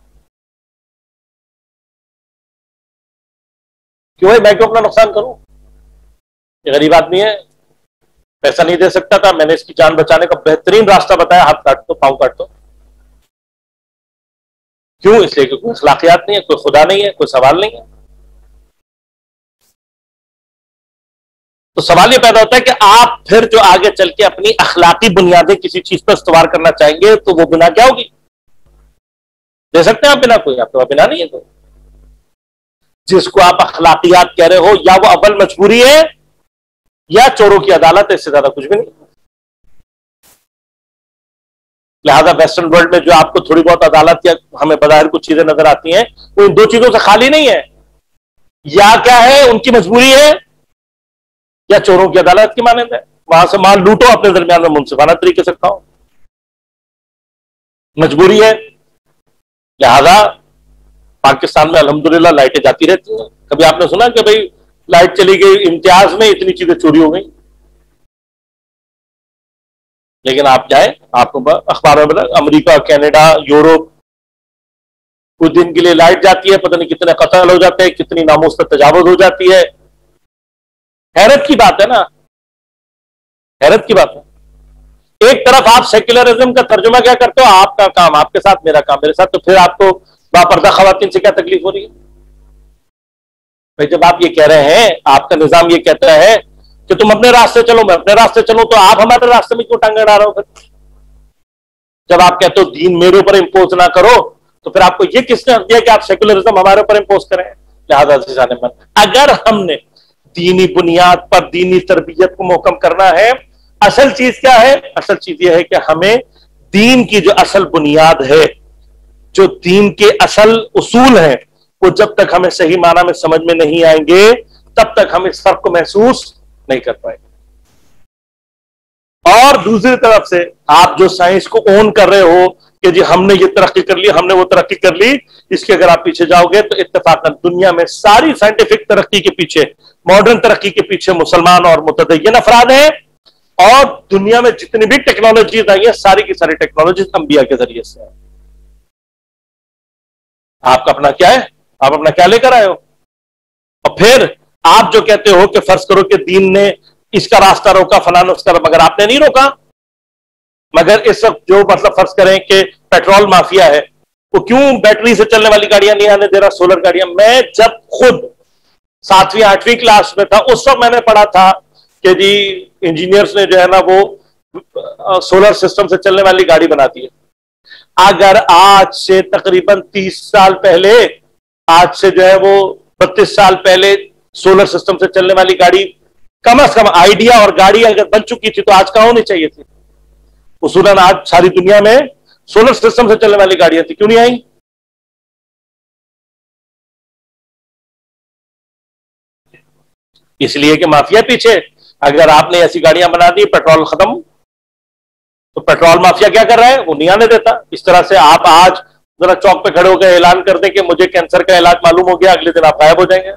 क्यों भाई, मैं क्यों अपना नुकसान करूं? ये गरीब आदमी है, पैसा नहीं दे सकता था, मैंने इसकी जान बचाने का बेहतरीन रास्ता बताया, हाथ काट दो, पांव काट दो। क्यों? इसलिए कि कोई अखलाकियात नहीं है, कोई खुदा नहीं है, कोई सवाल नहीं है। तो सवाल ये पैदा होता है कि आप फिर जो आगे चल के अपनी अखलाकी बुनियादें किसी चीज पर इस्तेमाल करना चाहेंगे तो वो बिना क्या होगी? दे सकते हैं आप बिना? कोई आपके पास बिना नहीं है। तो जिसको आप अखलाकियात कह रहे हो, या वो अव्वल मजबूरी है या चोरों की अदालत है, इससे ज्यादा कुछ भी नहीं। लिहाजा वेस्टर्न वर्ल्ड में जो आपको थोड़ी बहुत अदालत या हमें बाहर कुछ चीजें नजर आती हैं, वो इन दो चीजों से खाली नहीं है। या क्या है, उनकी मजबूरी है, या चोरों की अदालत की मानंद है। वहां से माल लूटो, अपने दरमियान में मुनसिफाना तरीके से खाओ, मजबूरी है। लिहाजा पाकिस्तान में अल्हम्दुलिल्लाह लाइटें जाती रहती हैं। कभी आपने सुना कि भाई लाइट चली गई, इम्तियाज में इतनी चीजें चोरी हो गई? लेकिन आप जाए, आपको अखबार में बता, अमेरिका, कनाडा, यूरोप, कुछ दिन के लिए लाइट जाती है, पता नहीं कितने कत्ल हो जाते हैं, कितनी नामूस पर तजावुज हो जाती है। हैरत की बात है ना, हैरत की बात है। एक तरफ आप सेक्युलरिज्म का तर्जुमा क्या करते हो, आपका काम आपके साथ, मेरा काम मेरे साथ, तो फिर आपको बापर्दा खवातीन से क्या तकलीफ हो रही है? भाई जब आप ये कह रहे हैं, आपका निजाम ये कहता है कि तुम अपने रास्ते चलो, मैं अपने रास्ते चलो, तो आप हमारे रास्ते में क्यों टांगे अड़ा रहे हो? फिर जब आप कहते हो दीन मेरे ऊपर इंपोज ना करो, तो फिर आपको ये किसने दिया कि आप सेक्युलरिज्म हमारे ऊपर इंपोज करें? लिहाजा अज़ीज़ान मन, अगर हमने दीनी बुनियाद पर दीनी तरबियत को मुहकम करना है, असल चीज क्या है? असल चीज यह है कि हमें दीन की जो असल बुनियाद है, जो दीन के असल उसूल हैं, वो जब तक हमें सही माना में समझ में नहीं आएंगे, तब तक हम इस फर्क को महसूस नहीं कर पाएंगे। और दूसरी तरफ से आप जो साइंस को ओन कर रहे हो कि जी हमने ये तरक्की कर ली, हमने वो तरक्की कर ली, इसके अगर आप पीछे जाओगे तो इत्तेफाकन दुनिया में सारी साइंटिफिक तरक्की के पीछे, मॉडर्न तरक्की के पीछे मुसलमान और मुतदय्यन अफराद हैं। और दुनिया में जितनी भी टेक्नोलॉजीज आई है, सारी की सारी टेक्नोलॉजीज अंबिया के जरिए से है। आपका अपना क्या है? आप अपना क्या लेकर आए हो? और फिर आप जो कहते हो कि फर्ज करो कि दीन ने इसका रास्ता रोका, फलान उसका, मगर आपने नहीं रोका। मगर इस वक्त जो मतलब फर्ज करें कि पेट्रोल माफिया है, वो क्यों बैटरी से चलने वाली गाड़ियां नहीं आने दे रहा, सोलर गाड़ियां? मैं जब खुद 7वीं 8वीं क्लास में था, उस वक्त मैंने पढ़ा था कि जी इंजीनियर्स ने जो है ना वो सोलर सिस्टम से चलने वाली गाड़ी बना दी है। अगर आज से तकरीबन 30 साल पहले, आज से जो है वो 32 साल पहले सोलर सिस्टम से चलने वाली गाड़ी कम से कम आइडिया और गाड़ी अगर बन चुकी थी तो आज कहां होनी चाहिए थी? उसूलन आज सारी दुनिया में सोलर सिस्टम से चलने वाली गाड़ियां थी, क्यों नहीं आई? इसलिए कि माफिया पीछे। अगर आपने ऐसी गाड़ियां बना दी, पेट्रोल खत्म, तो पेट्रोल माफिया क्या कर रहा है? वो नहीं आने देता। इस तरह से आप आज जरा चौक पे खड़े होकर ऐलान कर दें कि मुझे कैंसर का इलाज मालूम हो गया, अगले दिन आप गायब हो जाएंगे।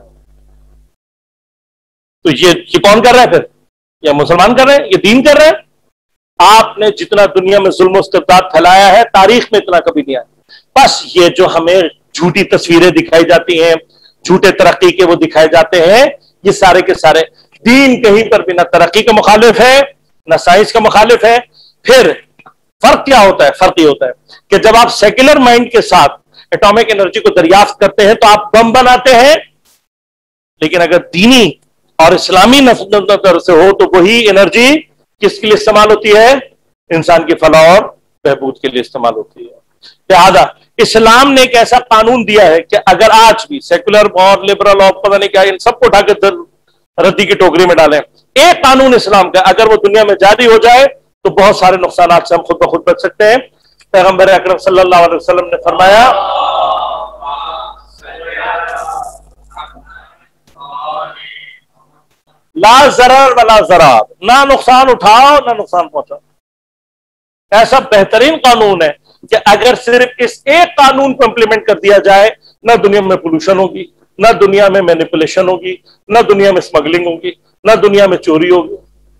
तो ये कौन कर रहा है फिर? ये मुसलमान कर रहे हैं, ये दीन कर रहे हैं। आपने जितना दुनिया में जुल्म इस्तिबदाद फैलाया है, तारीख में इतना कभी नहीं आया। बस ये जो हमें झूठी तस्वीरें दिखाई जाती हैं, झूठे तरक्की के वो दिखाए जाते हैं, ये सारे के सारे दीन कहीं पर भी ना तरक्की का मुखालिफ है, ना साइंस का मुखालिफ है। फिर फर्क क्या होता है? फर्क ये होता है कि जब आप सेक्युलर माइंड के साथ एटॉमिक एनर्जी को दरियाफ्त करते हैं तो आप बम बनाते हैं, लेकिन अगर दीनी और इस्लामी नजर से हो तो वही एनर्जी किसके लिए इस्तेमाल होती है? इंसान की फलाह और बहबूद के लिए इस्तेमाल होती है। लिहाजा इस्लाम ने एक ऐसा कानून दिया है कि अगर आज भी सेक्युलर और लिबरल और पता नहीं क्या, इन सबको उठाकर रद्दी की टोकरी में डालें, एक कानून इस्लाम का अगर वो दुनिया में जारी हो जाए तो बहुत सारे नुकसान से हम खुद ब खुद बच सकते हैं। पैगंबर अकरम सल्लल्लाहु अलैहि वसल्लम ने फरमाया, ला जरर वला जरार, ना नुकसान उठाओ ना नुकसान पहुंचाओ। ऐसा बेहतरीन कानून है कि अगर सिर्फ इस एक कानून को इंप्लीमेंट कर दिया जाए, ना दुनिया में पोल्यूशन होगी, ना दुनिया में मैनिपुलेशन होगी, ना दुनिया में स्मगलिंग होगी, ना दुनिया में चोरी होगी।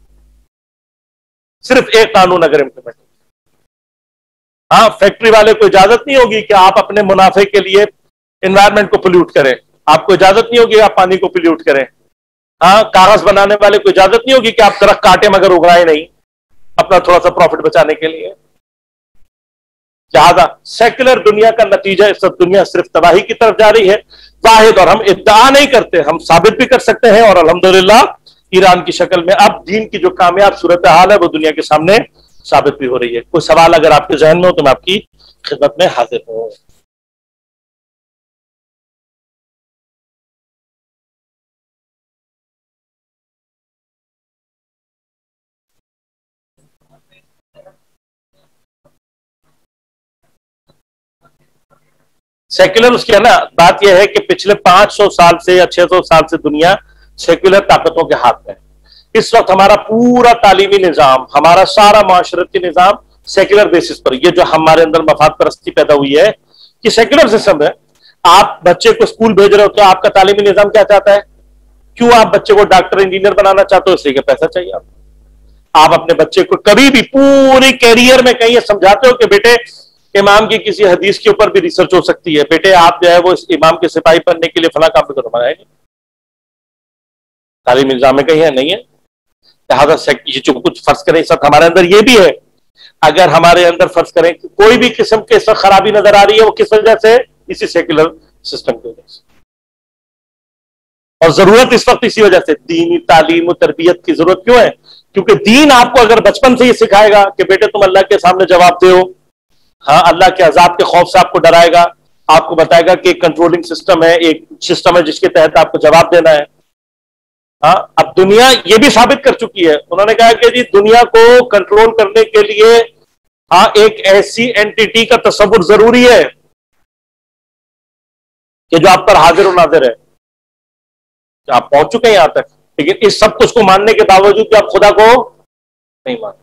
सिर्फ एक कानून अगर इंप्लीमेंट। हाँ, फैक्ट्री वाले को इजाजत नहीं होगी कि आप अपने मुनाफे के लिए एनवायरमेंट को पोल्यूट करें, आपको इजाजत नहीं होगी आप पानी को पोल्यूट करें। हाँ, कागज बनाने वाले को इजाजत नहीं होगी कि आप दरख्त काटे मगर उगाए नहीं, अपना थोड़ा सा प्रॉफिट बचाने के लिए। लिहाजा सेक्युलर दुनिया का नतीजा, इस सब दुनिया सिर्फ तबाही की तरफ जा रही है वाहिद, और हम इद्दा नहीं करते, हम साबित भी कर सकते हैं। और अल्हम्दुलिल्लाह ईरान की शक्ल में अब दीन की जो कामयाब सूरत हाल है वो दुनिया के सामने साबित भी हो रही है। कोई सवाल अगर आपके जहन में हो तो मैं आपकी खिदमत में हाजिर हूं। सेक्युलर उसकी है ना, बात यह है कि पिछले 500 साल से या 600 साल से दुनिया सेक्युलर ताकतों के हाथ में है। इस वक्त हमारा पूरा तालीमी निजाम, हमारा सारा माशरती निजाम सेक्युलर बेसिस पर, ये जो हमारे अंदर मफाद परस्ती पैदा हुई है कि सेक्युलर सिस्टम है। आप बच्चे को स्कूल भेज रहे हो तो आपका तालीमी निजाम क्या चाहता है? क्यों आप बच्चे को डॉक्टर इंजीनियर बनाना चाहते हो? इसलिए कि पैसा चाहिए आपको। आप अपने बच्चे को कभी भी पूरी कैरियर में कहीं समझाते हो कि बेटे इमाम की किसी हदीस के ऊपर भी रिसर्च हो सकती है, बेटे आप जो है वो इस इमाम के सिपाही बनने के लिए फला काम भी करो, बनाएंगे? तालीम निजाम में कहीं है? नहीं है। लिहाजा ये जो कुछ फर्ज करें, इस वक्त हमारे अंदर ये भी है, अगर हमारे अंदर फर्ज करें कि कोई भी किस्म के इस वक्त खराबी नजर आ रही है, वो किस वजह से? इसी सेक्युलर सिस्टम की वजह से। और जरूरत इस वक्त इसी वजह से दीनी तालीम और तरबियत की जरूरत क्यों है? क्योंकि दीन आपको अगर बचपन से ही सिखाएगा कि बेटे तुम अल्लाह के सामने जवाब दो, हाँ, अल्लाह के अजाब के खौफ से आपको डराएगा, आपको बताएगा कि एक कंट्रोलिंग सिस्टम है, एक सिस्टम है जिसके तहत आपको जवाब देना है। हाँ, अब दुनिया ये भी साबित कर चुकी है, उन्होंने कहा कि जी दुनिया को कंट्रोल करने के लिए हाँ एक ऐसी एंटिटी का तस्वुर जरूरी है कि जो आप पर हाजिर और नाजिर है। आप पहुंच चुके हैं यहां तक, लेकिन इस सब कुछ को मानने के बावजूद भी आप खुदा को नहीं मानते।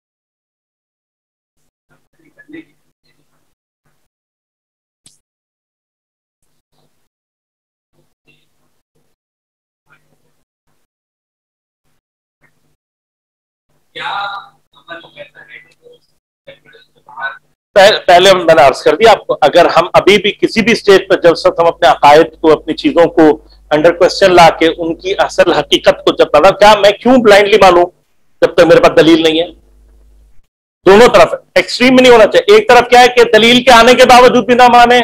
पहले मैंने अर्ज कर दिया आपको, अगर हम अभी भी किसी भी स्टेज पर, जब तक हम अपने अकायद को, अपनी चीजों को अंडर क्वेश्चन ला के उनकी असल हकीकत को, जब मतलब क्या मैं क्यों ब्लाइंडली मानूं जब तक मेरे पास दलील नहीं है। दोनों तरफ एक्सट्रीम में नहीं होना चाहिए। एक तरफ क्या है कि दलील के आने के बावजूद भी ना माने,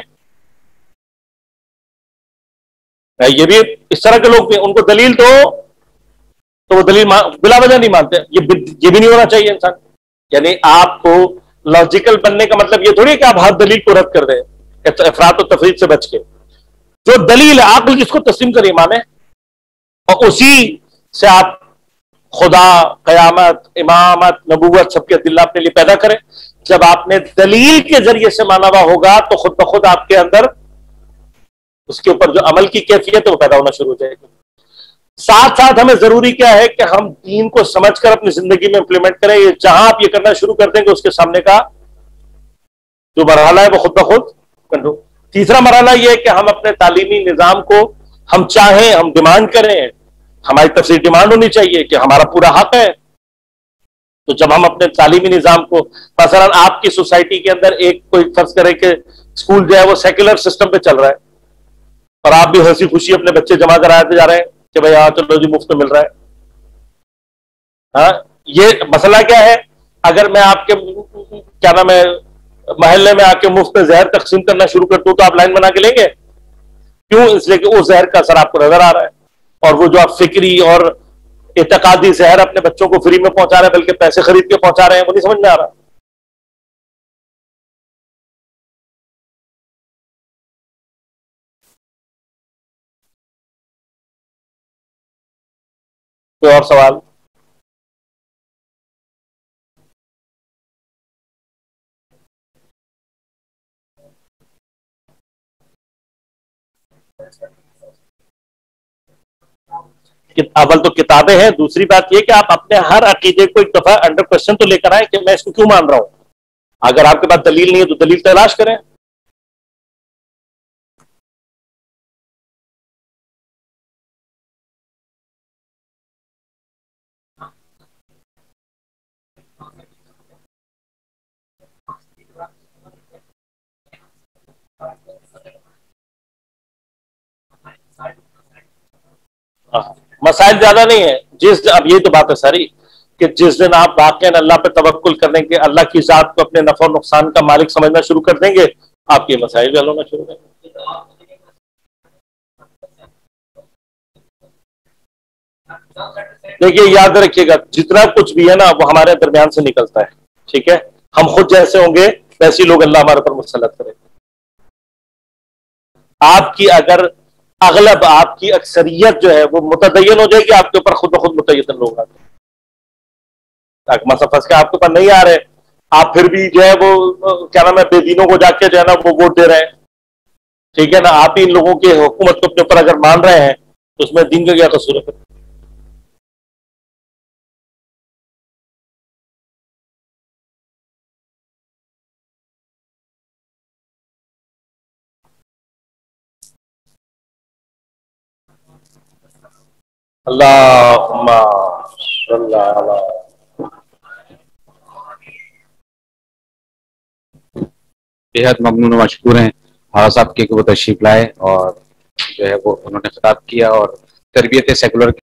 ये भी इस तरह के लोग भी, उनको दलील दो तो वो दलील बिला वजह नहीं मानते। ये भी नहीं होना चाहिए इंसान। यानी आपको लॉजिकल बनने का मतलब ये थोड़ी है कि आप हर दलील को रद्द कर दें, अफरात और तफरीद से बच के। जो दलील है आकल जिसको तस्लीम करे माने, और उसी से आप खुदा, कयामत, इमामत, नबूवत सबके अदिल्ला अपने लिए पैदा करें। जब आपने दलील के जरिए से माना हुआ होगा तो खुद ब खुद आपके अंदर उसके ऊपर जो अमल की कैफियत है वो पैदा होना शुरू हो जाएगी। साथ साथ हमें जरूरी क्या है कि हम दीन को समझकर अपनी जिंदगी में इंप्लीमेंट करें। ये जहां आप ये करना शुरू कर देंगे उसके सामने का जो मरहला है वो खुद ब खुद कंट्रोल। तीसरा मरहला ये है कि हम अपने तालीमी निजाम को हम चाहें, हम डिमांड करें, हमारी तरफ से डिमांड होनी चाहिए कि हमारा पूरा हक है। तो जब हम अपने तालीमी निजाम को, मसलन आपकी सोसाइटी के अंदर एक कोई फर्ज करे कि स्कूल जो है वो सेक्युलर सिस्टम पे चल रहा है और आप भी हंसी खुशी अपने बच्चे जमा कराते जा रहे हैं कि भाई हाँ चलो जी मुफ्त में मिल रहा है। हाँ, ये मसला क्या है? अगर मैं आपके क्या नाम है मोहल्ले में आके मुफ्त में जहर तकसीम करना शुरू कर दूं तो आप लाइन बना के लेंगे? क्यों? इसलिए कि उस जहर का असर आपको नजर आ रहा है, और वो जो आप फिक्री और इतकादी जहर अपने बच्चों को फ्री में पहुंचा रहे हैं बल्कि पैसे खरीद के पहुंचा रहे हैं, वो नहीं समझ में आ रहा। कोई और सवाल? अव्वल तो किताबें हैं, दूसरी बात यह कि आप अपने हर अकीदे को एक दफा अंडर क्वेश्चन तो लेकर आए कि मैं इसको क्यों मान रहा हूं। अगर आपके पास दलील नहीं है तो दलील तलाश करें। मसाइल ज्यादा नहीं है। अब यही तो बात है सारी कि जिस दिन आप वाकई अल्लाह पे तवक्कुल करने के, अल्लाह की जात को अपने नफा और नुकसान का मालिक समझना शुरू कर देंगे, आपके मसाइल भी हल होना शुरू करेंगे। देखिए याद रखिएगा, जितना कुछ भी है ना वो हमारे दरमियान से निकलता है। ठीक है, हम खुद जैसे होंगे वैसे लोग अल्लाह हमारे पर मुसल्लत करेंगे। आपकी अगर अगलब, आपकी अक्सरियत जो है वो मुतदय्यन हो जाएगी, आपके ऊपर खुद ब खुद मुतय्यन लोग आते हैं। मसला फंस के आपके पास नहीं आ रहे, आप फिर भी जो है वो क्या नाम है बेदीनों को जाके जो है ना वो वोट दे रहे हैं। ठीक है ना, आप ही इन लोगों की हुकूमत को अपने ऊपर अगर मान रहे हैं तो उसमें दीन का क्या कसूर है? अल्लाहुम्मा सल्ली अला। बेहद ममनून व मशकूर हैं हाजा साहब के वो तशरीफ लाए और जो है वो उन्होंने खिताब किया और तरबियत सेकुलर